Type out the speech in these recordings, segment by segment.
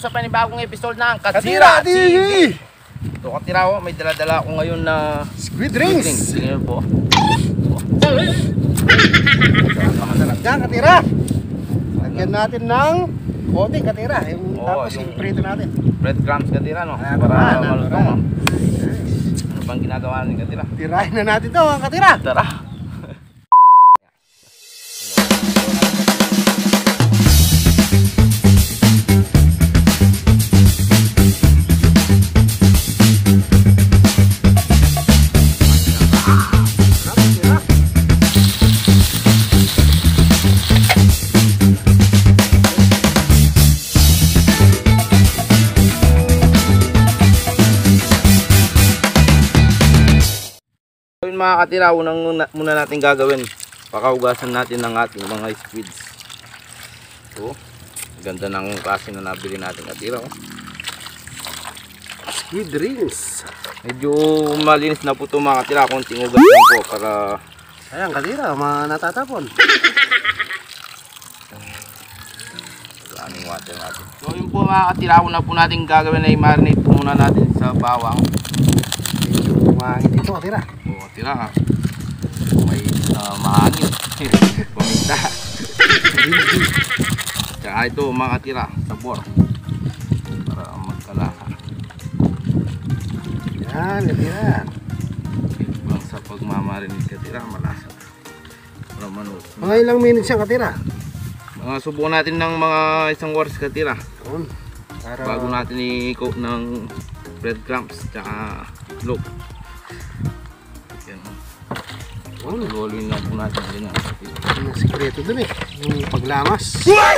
sa panibagong episode ng Katira TV. Ito Katira, oh, may dala-dala ako ngayon na squid rings. Tingnan po. Diyan Katira. Lagyan natin ng konting Katira. Tapos yung prito natin. Breadcrumbs Katira, no? Para malutong. Ano bang ginagawa ni Katira? Tirahin na natin to, Katira. Tara. Mga Katira, muna natin gagawin, pakahugasan natin ng ating mga squids. So, ganda ng klase na nabili natin Katira, oh. Squid rings. Medyo malinis na po ito mga Katira, konting hugas lang po para ayan Katira, natatapon. running water natin. So yun po mga Katira, una po natin gagawin ay marinate po muna natin sa bawang. Medyo mahangin dito Katira. Tira ha. May mahangin. Paminta. Tsaka ito mga Katira, sabor. Para magkalasa. Yan, Katira. Lang sa pagmamarinig Katira, malasa. Para manok. Mga ilang minutes yan Katira? Subukan natin ng mga isang oras Katira. Para bago natin i-coat ng breadcrumbs tsaka itlog. Luluin lang po natin ganyan. Ang sikreto dun yung paglamas.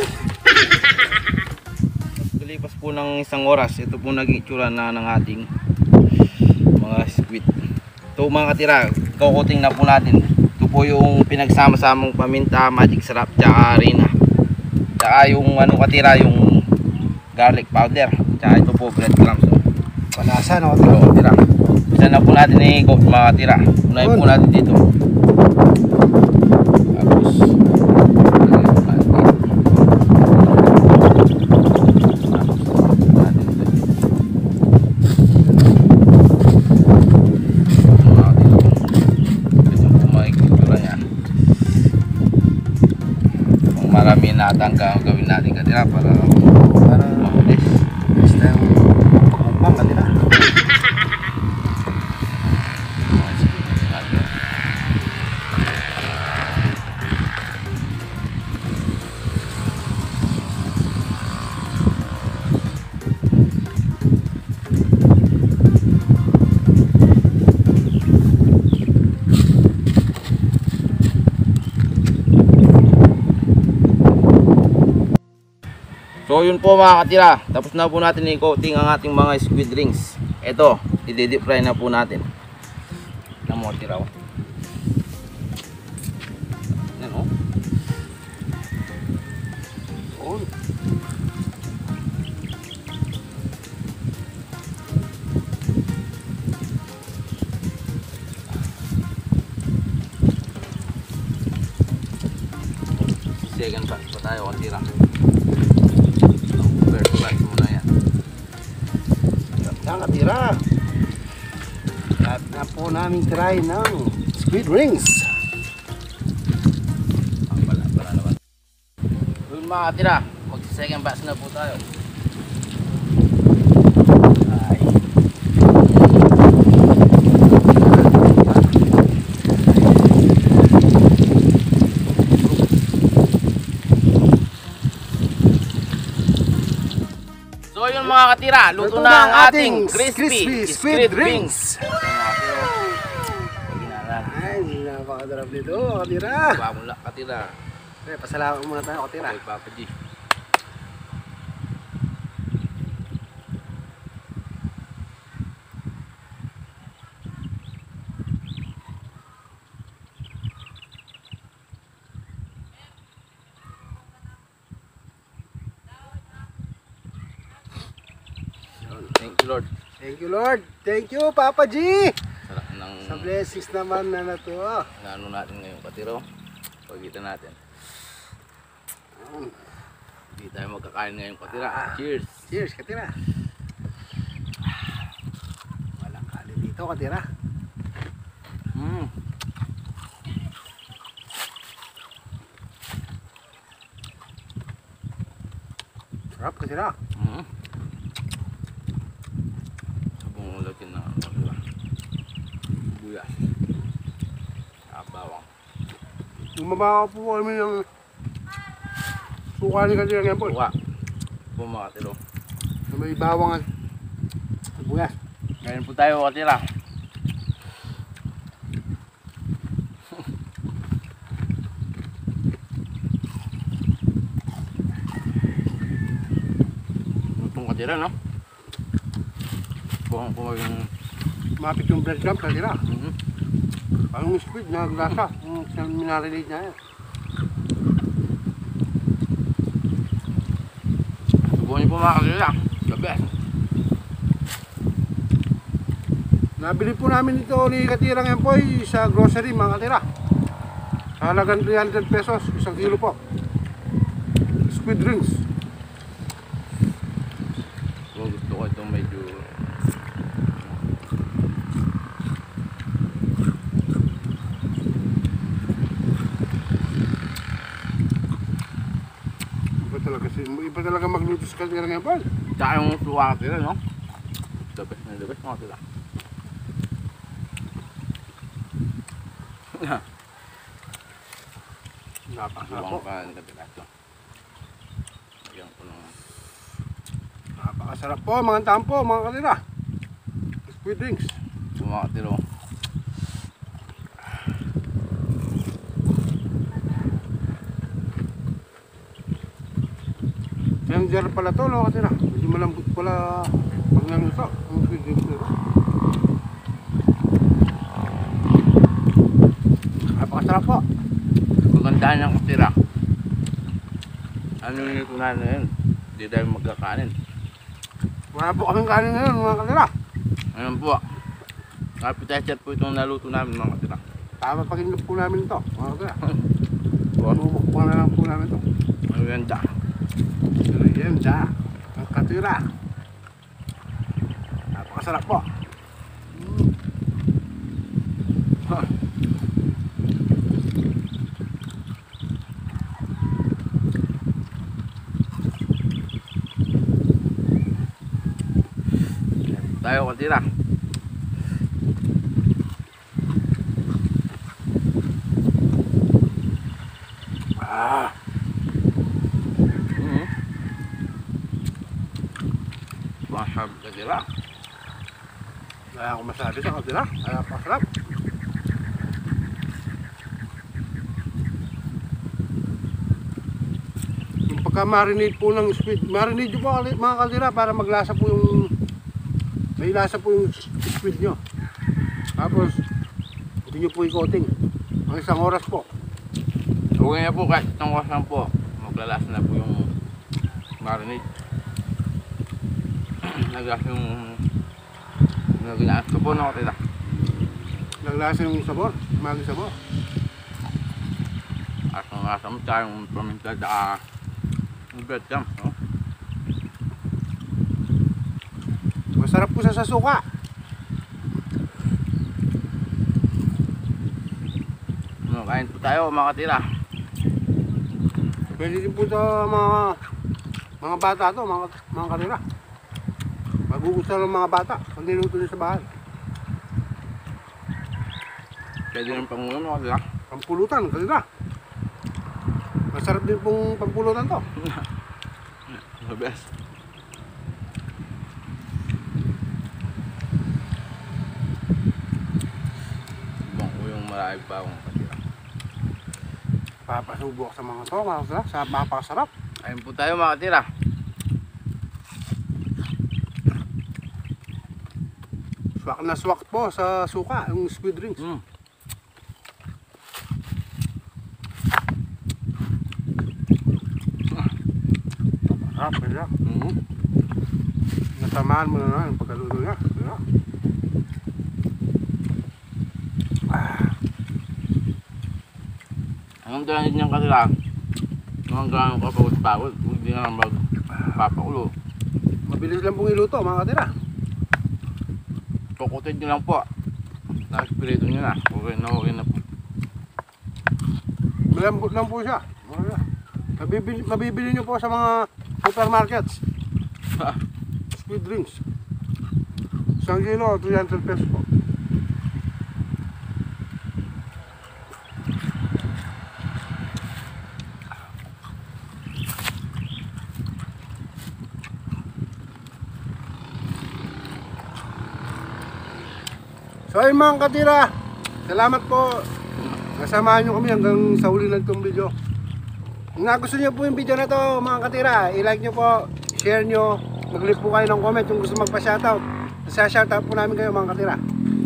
Kalipas po ng isang oras, ito po naging itsura na ng ating mga squid. Ito mga Katira, kukuting na po natin. Ito po yung pinagsama-samang paminta, magic syrup, tsaka harina. Tsaka yung Katira, yung garlic powder. Tsaka ito po breadcrumbs. Palasa no Katira. Isa na po natin i-coat mga Katira. Unahin po natin dito. Marami natang gawin natin Katira para mabilis. Basta yung pagkumpang Katira. So yun po mga Katira, tapos na po natin i-coating ang ating mga squid rings. Ito, i-deep fry na po natin. Na mo Katira. Yan o. Second batch pa tayo Katira. Yan Katira. Lahat na po namin try ng squid rings. Pala naman. Yun mga Katira, mag-second batch na po tayo. Ay. So yun mga Katira, luto na ang ating crispy squid rings. Ay, napakadarap nito Katira. Pamula Katira. Pasalamat muna tayo Katira. Kay Papa G. Thank you Lord. Thank you Lord. Thank you Papa G. Sarap ng Sa blessings naman na nato. ano natin ngayon Katiro. Pagkita natin. Hindi tayo magkakain ngayon katira. Cheers! Cheers, katira. Walang kanin dito, katira. Sarap, katira. Sabong ulagin na katira. Buyas. Bawang. Bumaba po kami ng suka ni katira ngayon po. Suka. Po mga katiro. Na may bawang at buyas. Ngayon po tayo katira. Itong katira, no? Buhang po yung... Mapit yung breadcrumb, katira. Mhm. Parang squid na lasa. Yung minarinate niya yan. Subuhan niyo po mga katira. The best. Nabili po namin ito ni Katirang Empoy sa grocery mga katira. Sa halagang 300 pesos, 1 kilo po. Squid rings. Kung gusto ko itong medyo... Iba talaga magluto sa Katirang Empoy. Tsaka yung suka katira, no? The best na the best mga katira. Napakasarap po. Suwang pa ng katira ito. Lagyan ko ng... Napakasarap po mga tampo mga katira. Squid rings. mga katiro. Yung jar pala to, no, katira. Hindi malambot pala pag naluto. Ang squid rings nito. Napakasarap po. Magandaan niyang katira. Ano yung itunan na yun? Hindi tayo magkakanin. Wala po kaming kanin ngayon mga katira. Ayun po. Appetizer po itong naluto namin mga katira. Tama pakinlog po namin ito mga katira. Po. Bubuk po na lang po namin ito. Ano yan da? Yan da. Ang katira. Napakasarap po. Tayo katira. Masarap katira. Wala akong masabi sa katira. Napakasarap. Yung pagka-marinate po ng squid, marinate nyo po mga katira para maglasa po yung may lasa po yung squid nyo. Tapos hindi nyo po i-coating. Ang 1 oras po. Okay na po kahit itong oras lang po. Maglalas na po yung marinade. Naglas yung naglaas ko po na katira. Naglasa yung sabor. Maging sabor. Asam-asam tayong paminta da yung breadcrumb, no? Masarap po sa suka. No, kain po tayo mga katira. Pwede din po ito mga bata to, mga katira. Magugustuhan ng mga bata pag niluto nyo sa bahay. Pwede rin pangulam mga katira. Pampulutan, katira. Masarap din pong pampulutan to. The best. Bang ko yung marami pa akong katira. Papasubok sa mga to, mga katira. Sa mapakasarap. Ayun po tayo mga katira. Swak na swak po sa suka, yung squid rings. Sarap, katira. Nasamaan mo na yung pagkaluto niya. Katira. Ang dala niyang katira. Mga gano'ng kapagod-pagod, hindi nga magpapakulo. Mabilis lang pong iluto mga katira. Kukutin nyo lang po. Na-espiritu nyo na. Okay na po. Malambot lang po siya. Mabibili nyo po sa mga supermarkets. Squid drinks. 1 kilo, 300 pesos po. So ayun mga katira, salamat po. Nasamahan nyo kami hanggang sa huli ng itong video. Kung nagustuhan nyo po yung video na to mga katira, i-like nyo po, share nyo, mag-leave po kayo ng comment kung gusto magpa-shoutout. Nasa-shoutout po namin kayo mga katira.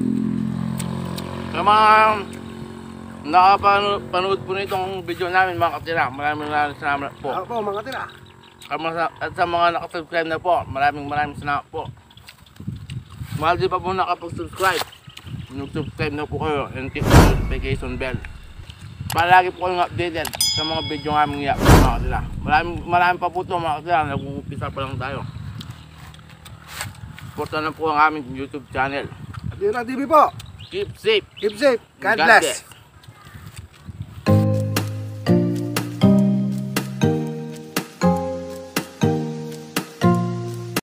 Sa mga nakapanood po nitong video namin mga katira, maraming salamat po. Ako po mga katira. At sa mga nakasubscribe na po, maraming salamat po. Mahal din pa po nakapag-subscribe. Nag-subscribe na po kayo and click the notification bell. Para lagi po kayong updated sa mga video ng aming iyak mga katira. Maraming pa po ito mga katira, nag-uumpisa pa lang tayo. Supportan na po ang aming YouTube channel. Katira TV po. Keep safe. Keep safe. God bless.